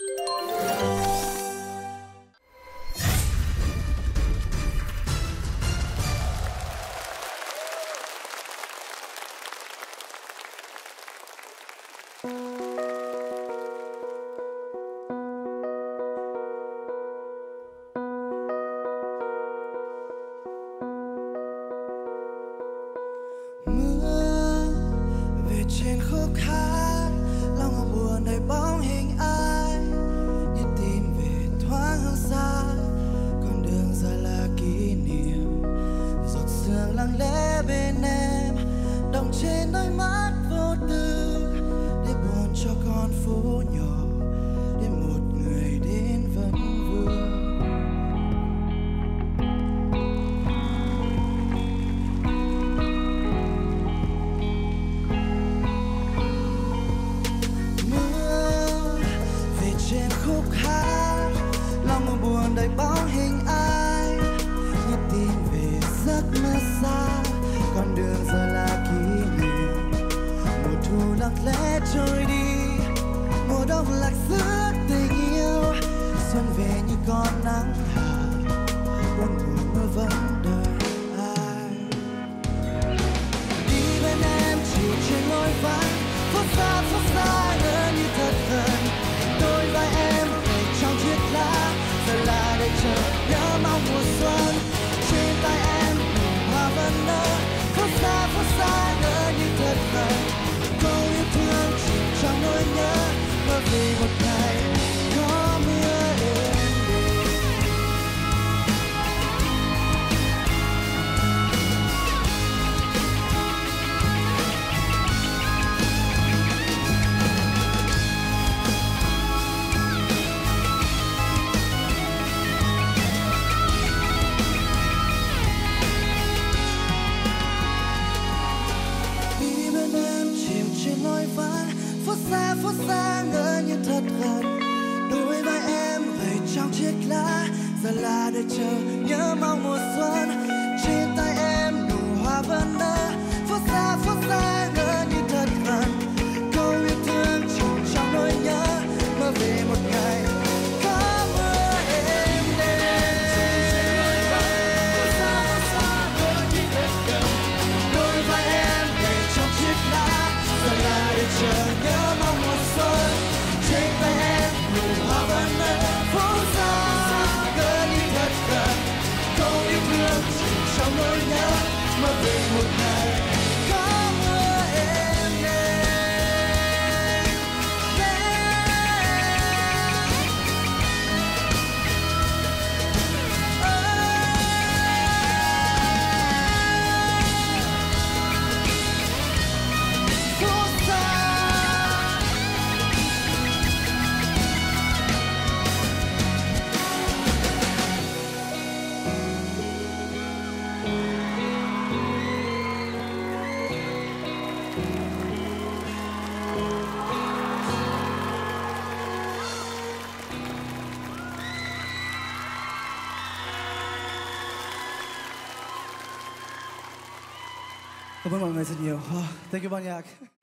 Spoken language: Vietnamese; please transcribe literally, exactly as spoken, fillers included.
Trên khúc hát lòng ngọc buồn đầy bóng hình ai như tìm về thoáng hương xa, con đường dài là kỷ niệm, giọt sương lặng lẽ bên em đọng trên đôi mắt vô tư để buồn cho con phố nhỏ, để một người đến vẫn vương. Khúc hát lòng mơ buồn đầy bóng hình ai như tìm về giấc mơ xa, con đường giờ là kỷ niệm, mùa thu lặng lẽ trôi đi, mùa đông lạc giữa tình yêu, xuân về như con nắng hạ, buồn buồn mưa vẫn đợi ai. Đi bên em chiều trên lối vắng, phút xa phút xa ngỡ như thật gần, đôi vai em về trong chiếc lá, giờ là để chờ nhớ mong mùa xuân. Trên tay em nụ hoa vẫn nở, phút xa phút xa ngỡ như thật gần, câu yêu thương chìm trong nỗi nhớ, mơ về một ngày có mưa êm đềm. Phút xa phút xa ngỡ như thật gần, đôi vai em gầy trong chiếc lá, giờ là để chờ nhớ mong mùa xuân. Trên tay em nụ hoa vẫn nở, phút xa phút xa ngỡ như thật gần, câu yêu thương chìm trong nỗi nhớ, mơ về một ngày có mưa êm đềm. Phút xa phút xa ngỡ như thật gần, đôi vai em gầy trong chiếc lá, giờ là để chờ nhớ mong mùa xuân. Trên tay em nụ hoa vẫn nở, phút xa ngỡ như thật gần, câu yêu thương chìm trong nỗi nhớ, mơ về một ngày có mưa êm đềm. Cảm ơn mọi người rất nhiều. Oh, thank you ban nhạc.